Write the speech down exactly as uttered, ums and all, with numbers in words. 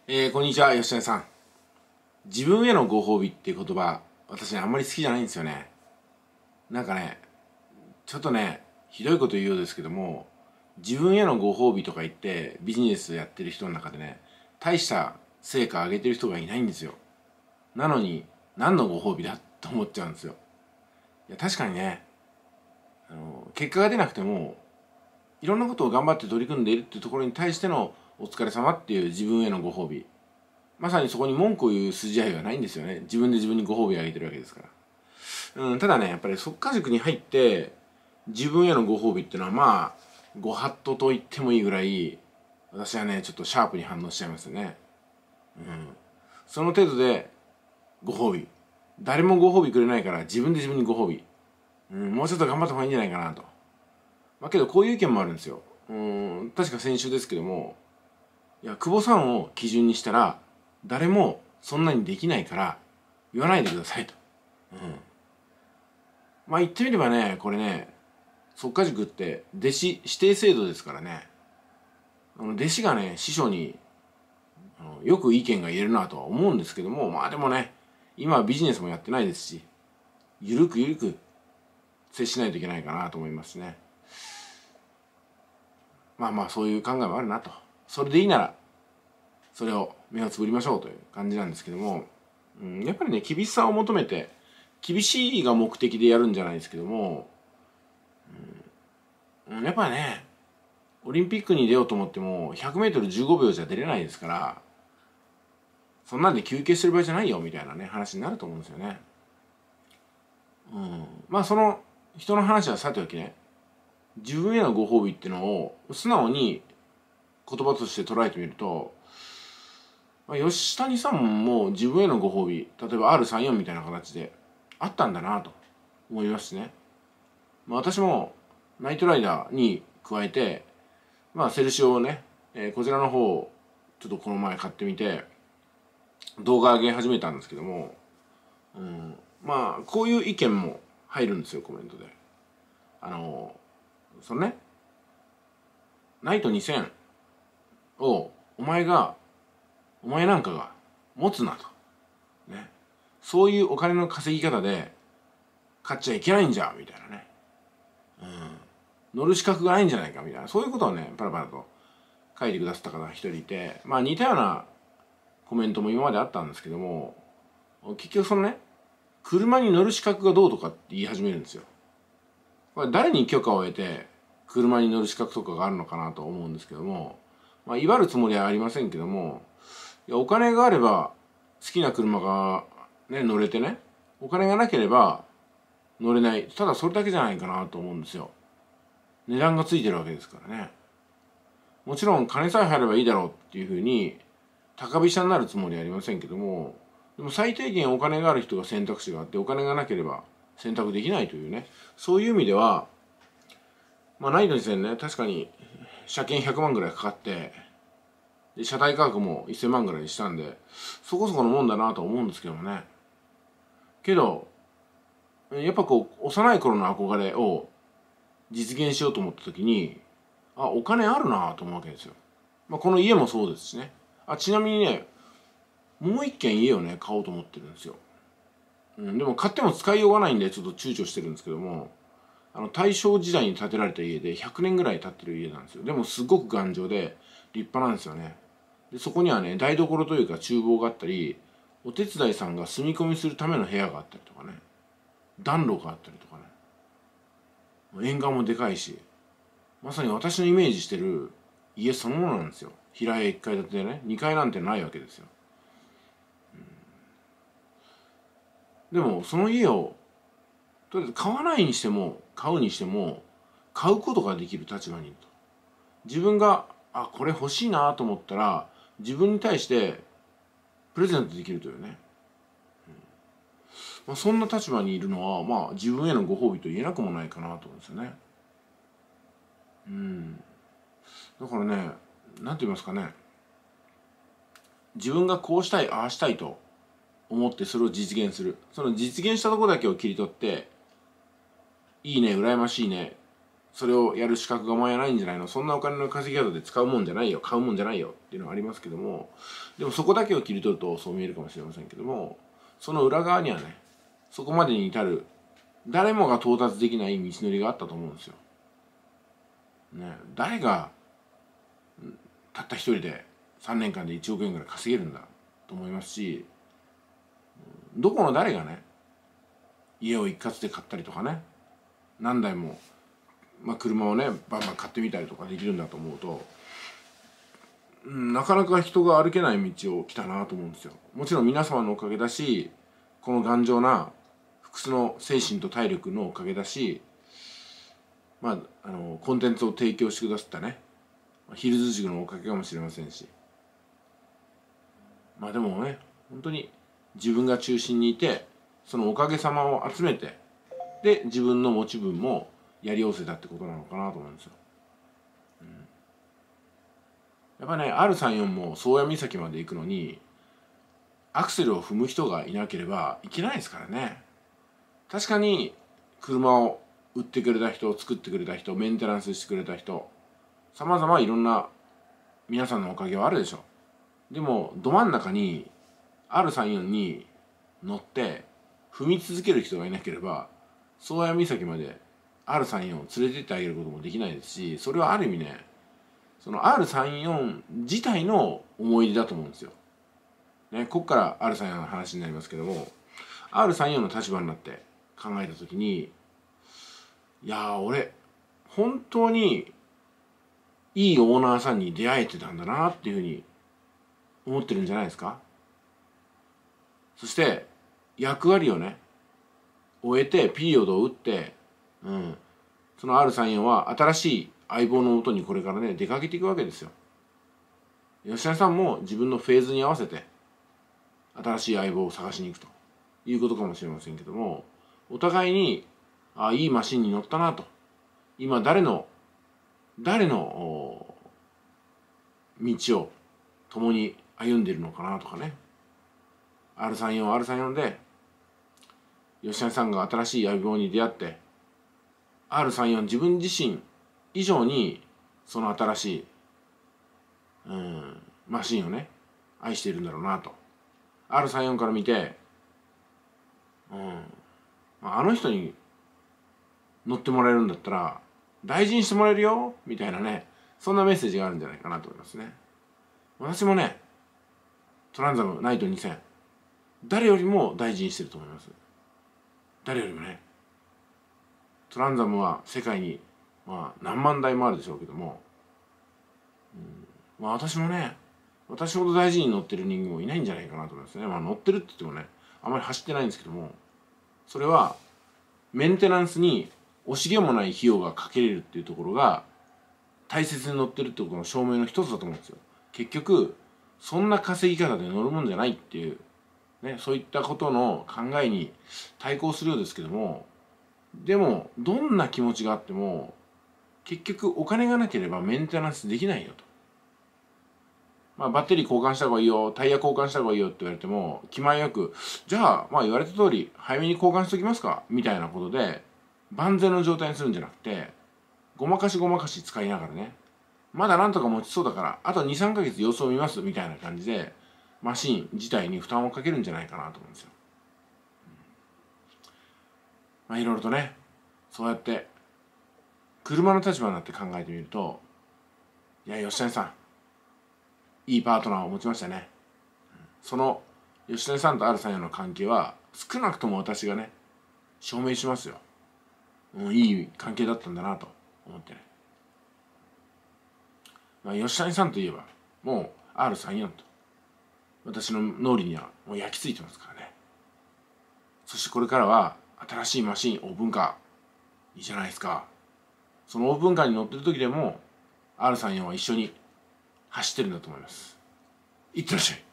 えー、こんにちは、吉谷さん。自分へのご褒美っていう言葉、私ね、あんまり好きじゃないんですよね。なんかね、ちょっとね、ひどいこと言うようですけども、自分へのご褒美とか言ってビジネスやってる人の中でね、大した成果上げてる人がいないんですよ。なのに、何のご褒美だと思っちゃうんですよ。いや、確かにね、あの、結果が出なくても、いろんなことを頑張って取り組んでいるっていうところに対してのお疲れ様っていう自分へのご褒美。まさにそこに文句を言う筋合いはないんですよね。自分で自分にご褒美をあげてるわけですから。うん、ただね、やっぱり即家塾に入って、自分へのご褒美っていうのはまあ、ご法度と言ってもいいぐらい、私はね、ちょっとシャープに反応しちゃいますよね。うん。その程度で、ご褒美。誰もご褒美くれないから自分で自分にご褒美。うん、もうちょっと頑張った方がいいんじゃないかなと。まあけどこういう意見もあるんですよ。うん、確か先週ですけども、いや、久保さんを基準にしたら、誰もそんなにできないから言わないでくださいと。うん。まあ言ってみればね、これね、即家塾って弟子指定制度ですからね、あの弟子がね、師匠にあのよく意見が言えるなとは思うんですけども、まあでもね、今はビジネスもやってないですし、ゆるくゆるく接しないといけないかなと思いますね。まあまあそういう考えもあるなと。それでいいなら、それを目をつぶりましょうという感じなんですけども、うん、やっぱりね、厳しさを求めて、厳しいが目的でやるんじゃないですけども、うん、やっぱりね、オリンピックに出ようと思っても、ひゃくメートルじゅうごびょうじゃ出れないですから、そんなんで休憩してる場合じゃないよみたいなね、話になると思うんですよね。うん。まあその人の話はさておきね、自分へのご褒美っていうのを素直に言葉として捉えてみると、まあ、吉谷さんも自分へのご褒美、例えば アールさんじゅうよん みたいな形であったんだなと思いますしね。まあ、私もナイトライダーに加えて、まあ、セルシオをね、えーこちらの方をちょっとこの前買ってみて動画上げ始めたんですけども、うん、まあこういう意見も入るんですよ、コメントで。あのそのね、ナイトにせんをお前がお前なんかが持つなとね、そういうお金の稼ぎ方で買っちゃいけないんじゃみたいなね、うん、乗る資格がないんじゃないかみたいな、そういうことをねパラパラと書いてくださった方が一人いて、まあ似たようなコメントも今まであったんですけども、結局そのね、車に乗る資格がどうとかって言い始めるんですよ。これ誰に許可を得て車に乗る資格とかがあるのかなと思うんですけども、まあ威張るつもりはありませんけども、いやお金があれば好きな車がね乗れてね、お金がなければ乗れない、ただそれだけじゃないかなと思うんですよ。値段がついてるわけですからね。もちろん金さえ入ればいいだろうっていうふうに高飛車になるつもりはありませんけども、でも最低限お金がある人が選択肢があって、お金がなければ選択できないというね、そういう意味では、まあないのですね、確かに車検ひゃくまんぐらいかかって、で車体価格もせんまんぐらいしたんで、そこそこのもんだなと思うんですけどもね。けどやっぱこう幼い頃の憧れを実現しようと思った時に、あ、お金あるなと思うわけですよ。まあ、この家もそうですしね。あ、ちなみにね、もう一軒家をね買おうと思ってるんですよ。うん、でも買っても使いようがないんでちょっと躊躇してるんですけども、あの大正時代に建てられた家でひゃくねんぐらい経ってる家なんですよ。でもすごく頑丈で立派なんですよね。でそこにはね、台所というか厨房があったり、お手伝いさんが住み込みするための部屋があったりとかね、暖炉があったりとかね、縁側もでかいし、まさに私のイメージしてる家そのものなんですよ。平屋いっかい建てでね、にかいなんてないわけですよ。でもその家をとりあえず買わないにしても買うにしても買うことができる立場にいると。自分があこれ欲しいなと思ったら自分に対してプレゼントできるというね、まあ、そんな立場にいるのはまあ自分へのご褒美と言えなくもないかなと思うんですよね。うんだからね、なんて言いますかね、自分がこうしたいああしたいと思ってそれを実現する、その実現したところだけを切り取っていいね羨ましいねそれをやる資格がお前はないんじゃないの、そんなお金の稼ぎ方で使うもんじゃないよ、買うもんじゃないよっていうのはありますけども、でもそこだけを切り取るとそう見えるかもしれませんけども、その裏側にはね、そこまでに至る誰もが到達できない道のりがあったと思うんですよ。ね、誰がたった一人でさんねんかんでいちおくえんぐらい稼げるんだと思いますし、どこの誰がね家を一括で買ったりとかね、何台も、まあ、車をねバンバン買ってみたりとかできるんだと思うと、うん、なかなか人が歩けない道を来たなと思うんですよ。もちろん皆様のおかげだし、この頑丈な不屈の精神と体力のおかげだし、まあ、あのコンテンツを提供してくださったねヒルズ塾のおかげかもしれませんし、まあでもね、本当に自分が中心にいて、そのおかげさまを集めて、で自分の持ち分もやり寄せたってことなのかなと思うんですよ。うん、やっぱね アールさんじゅうよん も宗谷岬まで行くのにアクセルを踏む人がいなければいけないですからね。確かに車を売ってくれた人、作ってくれた人、メンテナンスしてくれた人、さまざまいろんな皆さんのおかげはあるでしょう。でもど真ん中に アールさんじゅうよん に乗って踏み続ける人がいなければ宗谷岬まで アールさんじゅうよん を連れてってあげることもできないですし、それはある意味ね、その アールさんじゅうよん 自体の思い出だと思うんですよ。ね、ここから アールさんじゅうよん の話になりますけども、 アールさんじゅうよん の立場になって考えた時に、いやー俺本当にいいオーナーさんに出会えてたんだなっていうふうに思ってるんじゃないですか。そして役割をね終えてピリオドを打って、うん、その アールさんじゅうよん は新しい相棒のもとにこれからね出かけていくわけですよ。吉田さんも自分のフェーズに合わせて新しい相棒を探しに行くということかもしれませんけども、お互いにあいいマシンに乗ったなと、今誰の誰の道を共に歩んでいるのかなとかね、 アールさんじゅうよん アールさんじゅうよん で吉谷さんが新しい相棒に出会って アールさんじゅうよん 自分自身以上にその新しい、うん、マシンをね愛しているんだろうなと アールさんじゅうよん から見て、うん、あの人に乗ってもらえるんだったら大事にしてもらえるよみたいなね、そんなメッセージがあるんじゃないかなと思いますね。私もねトランザムナイトにせん誰よりも大事にしてると思います。誰よりもね。トランザムは世界にまあ何万台もあるでしょうけども、うん、まあ私もね私ほど大事に乗ってる人間もいないんじゃないかなと思いますね。まあ乗ってるって言ってもねあまり走ってないんですけども、それはメンテナンスに惜しげもない費用がかけれるっていうところが大切に乗ってるってことの証明の一つだと思うんですよ。結局そんな稼ぎ方で乗るもんじゃないっていうね、そういったことの考えに対抗するようですけども、でもどんな気持ちがあっても結局お金がなければメンテナンスできないよと。まあ、バッテリー交換した方がいいよ、タイヤ交換した方がいいよって言われても気前よくじゃあまあ言われた通り早めに交換しときますかみたいなことで万全の状態にするんじゃなくて、ごまかしごまかし使いながらね、まだなんとか持ちそうだからあとにさんかげつ様子を見ますみたいな感じでマシン自体に負担をかけるんじゃないかなと思うんですよ。まあいろいろとねそうやって車の立場になって考えてみると、いや吉谷さんいいパートナーを持ちましたね。その吉谷さんと アールさんじゅうよん の関係は少なくとも私がね証明しますよ、うん、いい関係だったんだなと思ってね。まあ、吉谷さんといえばもう アールさんじゅうよん と私の脳裏にはもう焼き付いてますからね。そしてこれからは新しいマシンオープンカーいいじゃないですか。そのオープンカーに乗ってる時でも アールさんじゅうよん は一緒に走ってるんだと思います。いってらっしゃい。